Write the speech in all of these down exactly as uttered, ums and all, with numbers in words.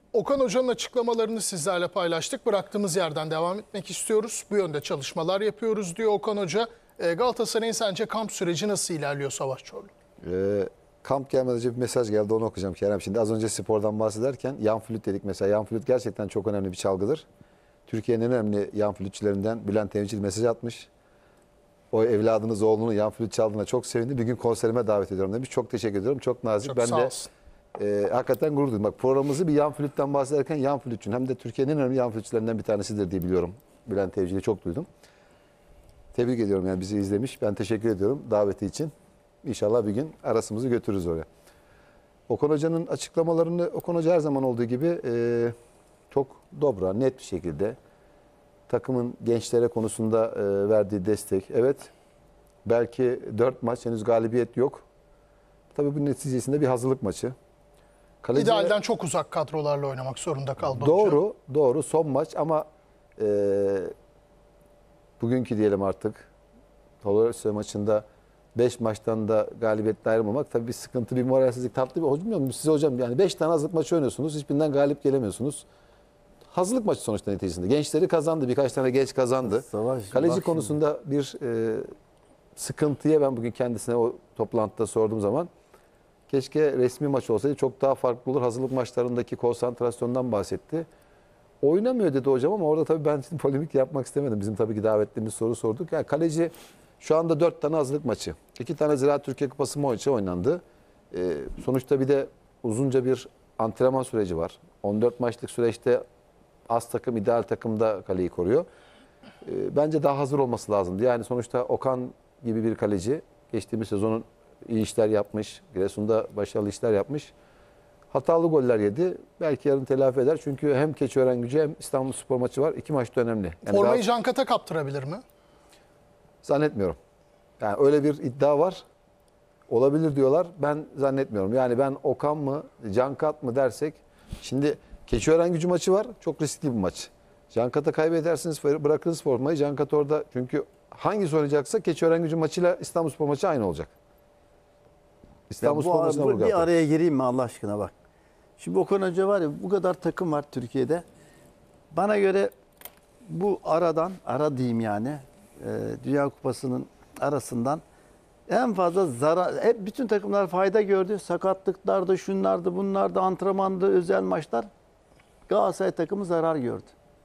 Okan Hoca'nın açıklamalarını sizlerle paylaştık. Bıraktığımız yerden devam etmek istiyoruz. Bu yönde çalışmalar yapıyoruz diyor Okan Hoca. E, Galatasaray'ın sence kamp süreci nasıl ilerliyor Savaş Çorlu? Ee, kamp gelmeden önce bir mesaj geldi, onu okuyacağım Kerem. Şimdi az önce spordan bahsederken yan flüt dedik mesela. Yan flüt gerçekten çok önemli bir çalgıdır. Türkiye'nin en önemli yan flütçülerinden Bülent Evcil mesaj atmış. O evladınız oğlunu yan flüt çaldığına çok sevindi. Bir gün konserime davet ediyorum demiş. Çok teşekkür ediyorum. Çok nazik. Çok ben sağ de olsun. e, hakikaten gurur duydum. Bak, programımızı bir yan flütten bahsederken yan flütçün hem de Türkiye'nin en önemli yan flütçülerinden bir tanesidir diye biliyorum. Bülent Evcil'i çok duydum. Tebrik ediyorum, yani bizi izlemiş. Ben teşekkür ediyorum daveti için. İnşallah bir gün arasımızı götürürüz oraya. Okan Hoca'nın açıklamalarını Okan Hoca her zaman olduğu gibi e, çok dobra, net bir şekilde takımın gençlere konusunda e, verdiği destek. Evet, belki dört maç henüz galibiyet yok. Tabii bu neticesinde bir hazırlık maçı. Kaleci, İdealden çok uzak kadrolarla oynamak zorunda kaldı doğru, Hoca. doğru son maç ama e, bugünkü diyelim artık Tolorese maçında beş maçtan da galibiyetle ayrılmamak tabii bir sıkıntı, bir moralsizlik, tatlı bir hocam. Size hocam yani beş tane hazırlık maçı oynuyorsunuz. Hiçbirinden galip gelemiyorsunuz. Hazırlık maçı sonuçta neticesinde. Gençleri kazandı. Birkaç tane genç kazandı. Savaş, Kaleci konusunda şimdi bir e, sıkıntıya ben bugün kendisine o toplantıda sorduğum zaman keşke resmi maç olsaydı çok daha farklı olur. Hazırlık maçlarındaki konsantrasyondan bahsetti. Oynamıyor dedi hocam ama orada tabii ben şimdi polemik yapmak istemedim. Bizim tabii ki davetliğimiz soru sorduk. Yani kaleci şu anda dört tane hazırlık maçı. iki tane Ziraat Türkiye Kupası maçı oynandı. Ee, sonuçta bir de uzunca bir antrenman süreci var. on dört maçlık süreçte az takım, ideal takımda kaleyi koruyor. Ee, bence daha hazır olması lazımdı. Yani sonuçta Okan gibi bir kaleci geçtiğimiz sezonun iyi işler yapmış. Giresun'da başarılı işler yapmış. Hatalı goller yedi. Belki yarın telafi eder. Çünkü hem Keçiörengücü hem İstanbulspor maçı var. İki maç da önemli. Yani Formayı daha... Cankat'a kaptırabilir mi? Zannetmiyorum. Yani öyle bir iddia var. Olabilir diyorlar. Ben zannetmiyorum. Yani ben Okan mı, Cankat mı dersek. Şimdi Keçiörengücü maçı var. Çok riskli bir maç. Cankat'a kaybedersiniz, bırakırız formayı. Cankat orada, çünkü hangisi oynayacaksa Keçiörengücü maçıyla İstanbulspor maçı aynı olacak. İstanbulspor maçına vurgu yapar. Bir araya gireyim mi Allah aşkına bak. Şimdi Okan Hoca var ya, bu kadar takım var Türkiye'de. Bana göre bu aradan, ara diyeyim yani, e, Dünya Kupası'nın arasından en fazla zarar, hep bütün takımlar fayda gördü. Sakatlıklardı, şunlardı, bunlardı, antrenmandı, özel maçlar. Galatasaray takımı zarar gördü.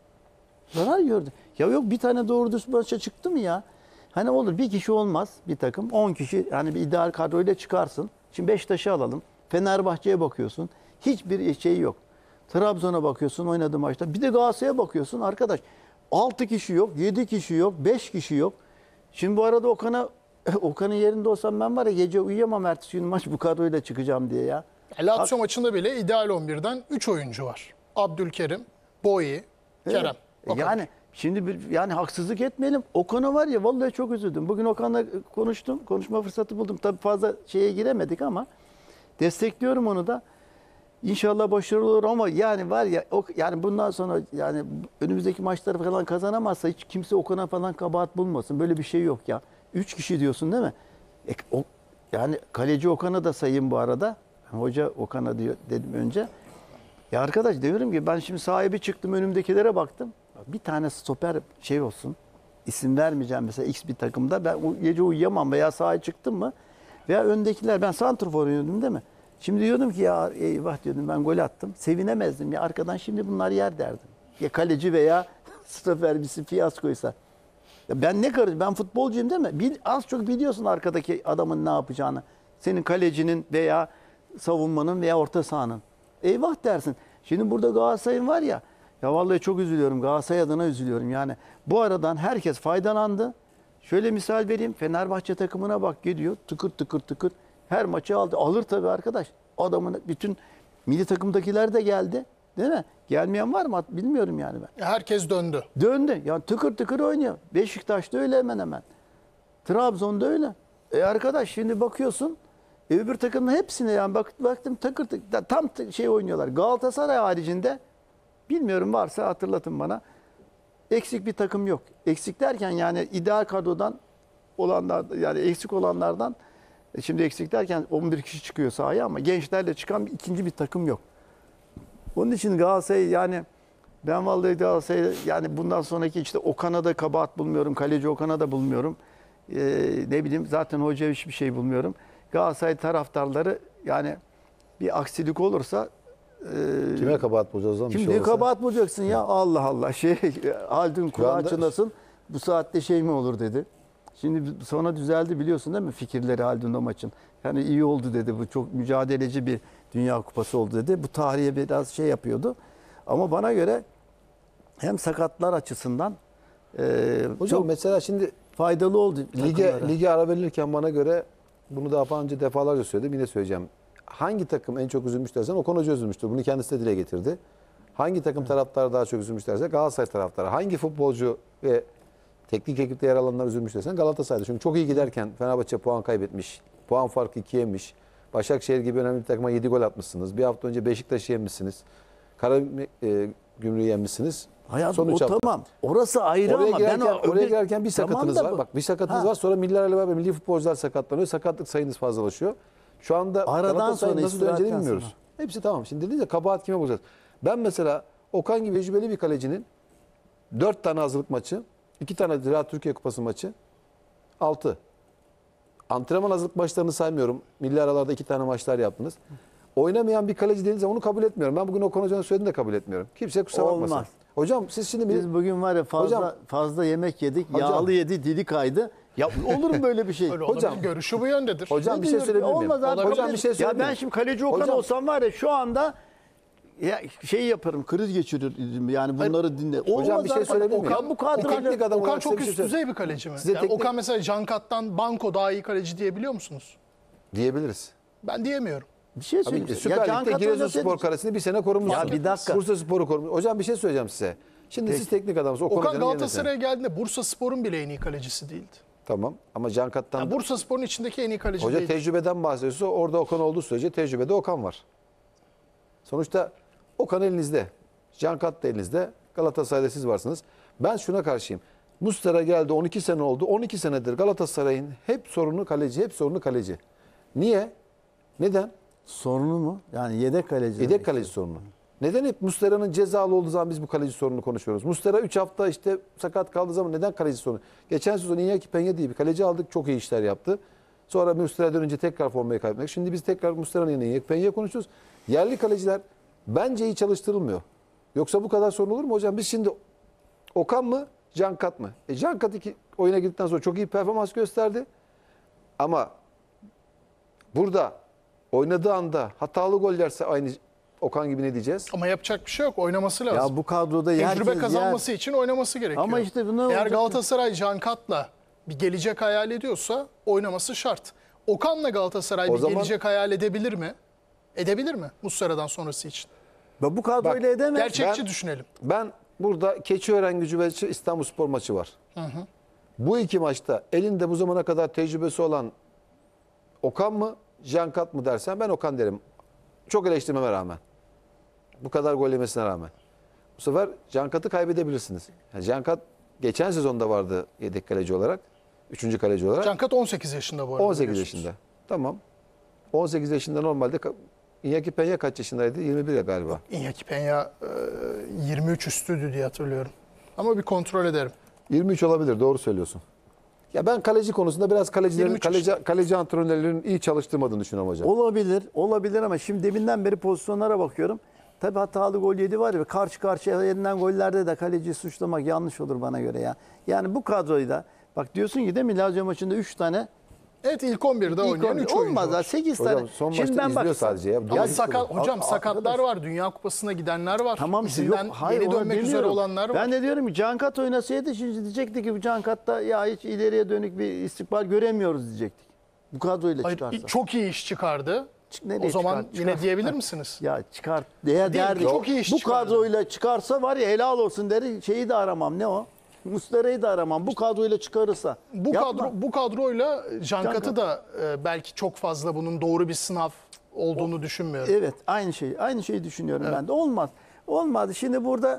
Zarar gördü. Ya yok bir tane doğru düz maça çıktı mı ya? Hani olur bir kişi olmaz bir takım. on kişi, hani bir ideal kadroyla çıkarsın. Şimdi Beşiktaş'ı alalım. Fenerbahçe'ye bakıyorsun. Hiçbir şey yok. Trabzon'a bakıyorsun oynadığı maçta. Bir de Galatasaray'a bakıyorsun arkadaş. altı kişi yok, yedi kişi yok, beş kişi yok. Şimdi bu arada Okan'a Okan'ın yerinde olsam ben var ya gece uyuyamam ertesi gün maç bu kadroyla çıkacağım diye ya. Lazio maçında bile ideal on birden üç oyuncu var. Abdülkerim, Boyi, Kerem. Evet. Yani şimdi bir, yani haksızlık etmeyelim. Okan'a var ya vallahi çok üzüldüm. Bugün Okan'la konuştum. Konuşma fırsatı buldum. Tabii fazla şeye giremedik ama destekliyorum onu da. İnşallah başarılı olur ama yani var ya o, yani bundan sonra yani önümüzdeki maçları falan kazanamazsa hiç kimse Okan'a falan kabahat bulmasın. Böyle bir şey yok ya. Üç kişi diyorsun değil mi? E, o, yani kaleci Okan'a da sayayım bu arada. Hoca Okan'a diyor dedim önce. Ya arkadaş diyorum ki ben şimdi sahibi çıktım, önümdekilere baktım. Bir tane stoper şey olsun. İsim vermeyeceğim mesela X bir takımda. Ben gece uyuyamam veya sahaya çıktım mı? Veya öndekiler, ben santrfor oynuyordum değil mi? Şimdi diyordum ki ya eyvah diyordum, ben gol attım. Sevinemezdim ya, arkadan şimdi bunlar yer derdim. Ya kaleci veya stoper birisi fiyaskoysa. Ya ben ne karış? Ben futbolcuyum değil mi? Bil, az çok biliyorsun arkadaki adamın ne yapacağını. Senin kalecinin veya savunmanın veya orta sahanın. Eyvah dersin. Şimdi burada Galatasaray'ın var ya. Ya vallahi çok üzülüyorum. Galatasaray adına üzülüyorum yani. Bu aradan herkes faydalandı. Şöyle misal vereyim. Fenerbahçe takımına bak, gidiyor. Tıkır tıkır tıkır. Her maçı aldı. Alır tabii arkadaş. Adamın bütün milli takımdakiler de geldi. Değil mi? Gelmeyen var mı? Bilmiyorum yani ben. Herkes döndü. Döndü. Yani tıkır tıkır oynuyor. Beşiktaş'ta öyle hemen hemen. Trabzon'da öyle. E arkadaş şimdi bakıyorsun. E öbür takımın hepsine yani bak, baktım takır tıkır. Tam şey oynuyorlar. Galatasaray haricinde bilmiyorum, varsa hatırlatın bana. Eksik bir takım yok. Eksik derken yani ideal kadrodan olanlar, yani eksik olanlardan, şimdi eksik derken on bir kişi çıkıyor sahaya ama gençlerle çıkan ikinci bir takım yok. Onun için Galatasaray yani ben vallahi Galatasaray yani bundan sonraki işte Okan'a da kabahat bulmuyorum. Kaleci Okan'a da bulmuyorum. Ee, ne bileyim zaten hoca hiçbir şey bulmuyorum. Galatasaray taraftarları yani bir aksilik olursa e, Kime kabahat bulacağız o zaman? bir Kim şey bir olursa? kabahat bulacaksın ya? Allah Allah. Şey Haldun kulağı anda- çınlasın. Bu saatte şey mi olur dedi. Şimdi sonra düzeldi biliyorsun değil mi fikirleri Haldun o maçın. Yani iyi oldu dedi. Bu çok mücadeleci bir Dünya Kupası oldu dedi. Bu tarihe biraz şey yapıyordu. Ama bana göre hem sakatlar açısından e, Hocam çok mesela şimdi faydalı oldu lige, takımlara. lige ara verilirken bana göre bunu daha önce defalarca söyledim. Yine söyleyeceğim. Hangi takım en çok üzülmüş dersen Okan Hoca üzülmüştür. Bunu kendisi de dile getirdi. Hangi takım taraftarı daha çok üzülmüş derse Galatasaray taraftarı. Hangi futbolcu ve teknik ekipte yer alanlar üzülmüş dersen Galatasaray'da. Çünkü çok iyi giderken Fenerbahçe puan kaybetmiş. Puan farkı ikiye yemiş. Başakşehir gibi önemli bir takıma yedi gol atmışsınız. Bir hafta önce Beşiktaş'ı yenmişsiniz. Karagümrük'ü yenmişsiniz. Hayatım Sonuç o hafta. tamam. Orası ayrı Oraya ama girerken, ben o oraya öbür- girerken bir sakatınız Tamam da var. bu- Bak bir sakatınız Ha. var. Sonra millilerle beraber milli futbolcular sakatlanıyor. Sakatlık sayınız fazlalaşıyor. Şu anda Aradan Galatasaray'ın sonra, nasıl döneceğini istirahatten bilmiyoruz. sonra. Hepsi tamam. Şimdi dediniz ya kabahat kime bulacağız? Ben mesela Okan gibi tecrübeli bir kalecinin dört tane hazırlık maçı, iki tane Ziraat Türkiye Kupası maçı, altı. Antrenman hazırlık maçlarını saymıyorum. Milli aralarda iki tane maçlar yaptınız. Oynamayan bir kaleci dediğinizde onu kabul etmiyorum. Ben bugün Okan Hoca'nın söylediğini de kabul etmiyorum. Kimse kusura bakmasın. Olmaz. Hocam siz şimdi bir... Biz bugün var ya fazla Hocam- fazla yemek yedik. Hocam- Yağlı yedi, dili kaydı. Ya olur mu böyle bir şey? Öyle Hocam- hocam, görüşü bu yöndedir. Hocam Ne bir şey diyorum? söyleyebilir miyim? Olmaz abi. Hocam bir şey Ya söyleyeyim ben mi? şimdi kaleci Okan Hocam- olsam var ya şu anda ya şey yaparım, kriz geçirirdim yani bunları dinle. Olmaz bir şey abi. söyleyebilir miyim? Okan bu kadroyla teknik adam Okan olarak size çok bir şey üst söyleyeyim. düzey bir kaleci mi? Size Yani teknik- Okan mesela Cankat'tan Banko daha iyi kaleci diyebiliyor musunuz? Diyebiliriz. Ben diyemiyorum. bir şey Abi, söyleyeyim. Süper Lig'de Can Giresunspor Katan'da karesini bir sene korumuşsunuz. Ya bir dakika. Bursa Spor'u korumuş. Hocam bir şey söyleyeceğim size. Şimdi siz teknik adamsınız. O Okan Hoca'nın yerine Galatasaray'a geldiğinde Bursa Spor'un bile en iyi kalecisi değildi. sen. Tamam ama Can Kat'tan Yani Bursa Spor'un içindeki en iyi kaleci hoca değil. tecrübeden bahsediyorsa orada Okan olduğu sürece tecrübede Okan var. Sonuçta Okan elinizde. Can Kat da elinizde. Galatasaray'da siz varsınız. Ben şuna karşıyım. Muslera geldi on iki sene oldu. on iki senedir Galatasaray'ın hep sorunu kaleci, hep sorunu kaleci. Niye? Neden? sorunu mu? Yani yedek kaleci. Yedek kaleci sorunu. Neden hep Muslera'nın cezalı olduğu zaman biz bu kaleci sorununu konuşuyoruz? Muslera üç hafta işte sakat kaldığı zaman neden kaleci sorunu? Geçen sezon Iñaki Peña diye bir kaleci aldık. Çok iyi işler yaptı. Sonra Muslera dönünce tekrar formayı kaybetmek. Şimdi biz tekrar Muslera'nın yerine Iñaki Peña'ya konuşuyoruz. Yerli kaleciler bence iyi çalıştırılmıyor. Yoksa bu kadar sorun olur mu hocam? Biz şimdi Okan mı, Can Kat mı? E Can Kat iki oyuna girdikten sonra çok iyi performans gösterdi. Ama burada oynadığı anda hatalı gol yerse aynı Okan gibi ne diyeceğiz? Ama yapacak bir şey yok. Oynaması lazım. Ya bu kadroda Tecrübe herkes kazanması için oynaması gerekiyor. Ama işte bu ne Eğer olacak? Galatasaray Cankat'la bir gelecek hayal ediyorsa oynaması şart. Okan'la Galatasaray O bir zaman- gelecek hayal edebilir mi? Edebilir mi Muslera'dan sonrası için? yer. Bu kadroyla Bak, edemez. Gerçekçi ben- düşünelim. Ben burada Keçiören Gücü ve İstanbulspor maçı var. Bu iki maçta elinde bu zamana kadar tecrübesi olan Okan mı, Can Kat mı dersen ben Okan derim. Çok eleştirmeme rağmen. Bu kadar gol yemesine rağmen. Bu sefer Can Kat'ı kaybedebilirsiniz. Yani Can Kat geçen sezonda vardı yedek kaleci olarak. Üçüncü kaleci olarak. Cankat on sekiz yaşında bu arada. on sekiz biliyorsunuz. yaşında. Tamam. on sekiz yaşında normalde ka- Iñaki Peña kaç yaşındaydı? yirmi bir galiba. Iñaki Peña e, yirmi üç üstüydü diye hatırlıyorum. Ama bir kontrol ederim. yirmi üç olabilir. Doğru söylüyorsun. Ya ben kaleci konusunda biraz kalecilerin, yirmi üç kaleci, kaleci antrenörlerinin iyi çalıştırmadığını düşünüyorum hocam. Olabilir, olabilir ama şimdi deminden beri pozisyonlara bakıyorum. Tabii hatalı gol yedi var ya karşı karşıya yenilen gollerde de kaleciyi suçlamak yanlış olur bana göre ya. Yani bu kadroyu da bak diyorsun ki değil mi Lazio maçında üç tane Evet ilk on birde ilk oynayan on- üç oyuncu olmaz var. ha sekiz Hocam tane. son maçta izliyor sadece ya. Ama Ya- sakat, hocam Aa, sakatlar arkadaş. var. Dünya Kupası'na gidenler var. Tamam işte İzinden yok hayır yeni onu dönmek üzere demiyorum. olanlar var. Ben de diyorum ki Cankat oynasaydı şimdi diyecekti ki bu Cankat'ta ya hiç ileriye dönük bir istikbal göremiyoruz diyecektik. Bu kadroyla Hayır, çıkarsa. çok iyi iş çıkardı. Nereye O zaman çıkar- yine çıkar- diyebilir misiniz? Ya çıkart. Değer Değil, derdi. çok iyi iş Bu çıkardı. kadroyla çıkarsa var ya helal olsun deri şeyi de aramam ne o? Muslera'yı da aramam. Bu kadroyla çıkarırsa. Bu Yapma. kadro bu kadroyla Cankat'ı Cankat. da e, belki çok fazla bunun doğru bir sınav olduğunu düşünmüyorum. Evet aynı şey. Aynı şeyi düşünüyorum ben de. Olmaz. Olmadı. Şimdi burada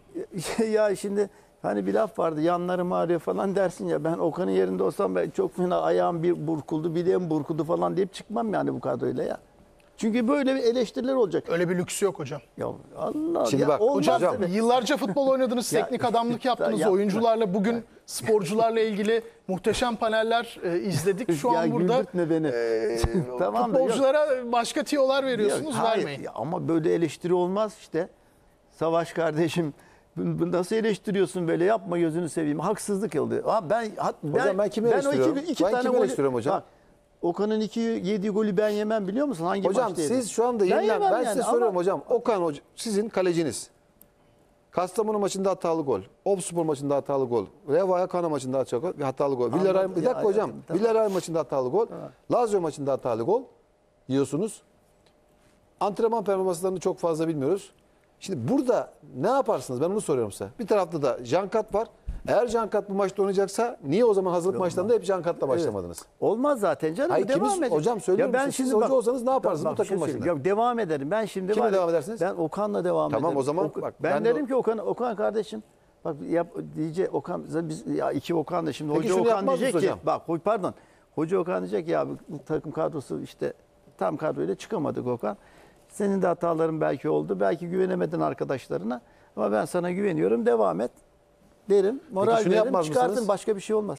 ya şimdi hani bir laf vardı yanlarım ağrıyor falan dersin ya ben Okan'ın yerinde olsam ben çok fena ayağım bir burkuldu bileğim burkuldu falan deyip çıkmam yani bu kadroyla ya. Çünkü böyle bir eleştiriler olacak. Öyle bir lüksü yok hocam. Ya Allah Şimdi ya bak, olmaz Hocam, tabii. yıllarca futbol oynadınız, Ya, teknik adamlık yaptınız, yapma. oyuncularla bugün sporcularla ilgili muhteşem paneller e, izledik. Şu Ya an burada güldürtme beni. e, Tamam da yok. futbolculara başka tiyolar veriyorsunuz, Ya, hayır, vermeyin. ya ama böyle eleştiri olmaz işte. Savaş kardeşim bu, bu nasıl eleştiriyorsun böyle yapma gözünü seveyim. Haksızlık oldu. Ha ben ha- ben Hocam ben kimi o eleştiriyorum? iki, iki Ben tane kimi golü- eleştiriyorum hocam? Bak, Okan'ın iki yediği golü ben yemem biliyor musun? Hangi Hocam maçtaydı? siz şu anda Ben yenilen, ben, yemem yani size ama- soruyorum hocam. Okan hoca, sizin kaleciniz. Kastamonu maçında hatalı gol. Obspor maçında hatalı gol. Revaya Kana maçında hatalı gol. Hatalı gol. Villarreal, Anladım. bir dakika Ya, hocam. hayatım, tamam. Villarreal maçında hatalı gol. Lazio maçında hatalı gol yiyorsunuz. Antrenman performanslarını çok fazla bilmiyoruz. Şimdi burada ne yaparsınız? Ben onu soruyorum size. Bir tarafta da Cankat var. Eğer Cankat bu maçta oynayacaksa niye o zaman hazırlık maçlarında hep Cankat'la başlamadınız? Olmaz zaten canım. Hayır, bu devam kimiz- edecek. hocam söylüyorum size, siz hoca olsanız ne yaparsınız Bak, bu takım bir şey başında? söyleyeyim. Ya devam ederim. Ben şimdi Kimle var ya, devam edersiniz? Ben Okan'la devam Tamam, ederim. o zaman Ok- bak, ben, ben de derim o- ki Okan Okan kardeşim bak yap diyecek Okan biz ya iki Okan da şimdi Peki hoca şunu Okan yapmaz diyecek mısın ki hocam? bak ho- pardon. Hoca Okan diyecek ya bu takım kadrosu işte tam kadroyla çıkamadık Okan. Senin de hataların belki oldu. Belki güvenemedin arkadaşlarına. Ama ben sana güveniyorum. Devam et derim. Moral şunu veririm. yapmaz Çıkartın mısınız? başka bir şey olmaz.